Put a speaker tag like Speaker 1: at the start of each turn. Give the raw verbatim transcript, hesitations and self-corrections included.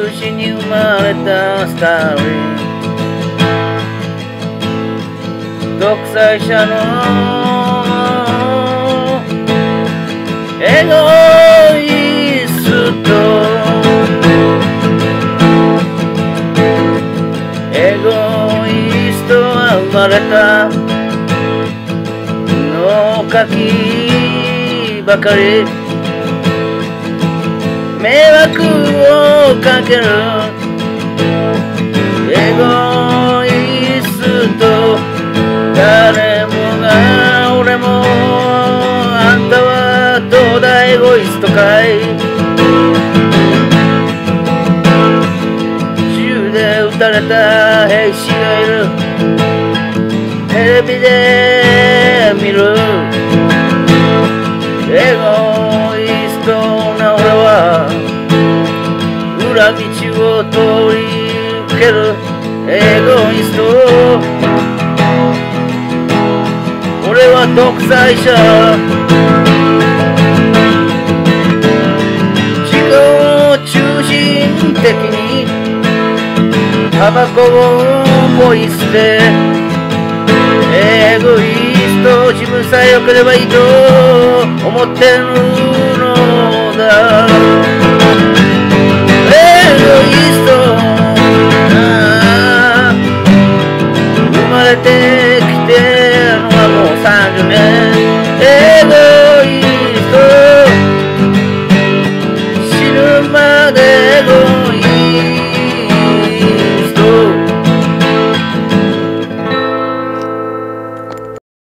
Speaker 1: 中心に生まれたスターリー、独裁者のエゴイスト、エゴイストは生まれたのかきばかり迷惑をかけるエゴイスト、誰もが俺もあんたはどうだエゴイストかい、銃で撃たれた兵士がいる、テレビで見るエゴイストな俺は裏道を通り抜けるエゴイスト、俺は独裁者、自己中心的にタバコをポイ捨て、エゴイスト自分さえ良ければいいと思ってるのだ、エゴイスト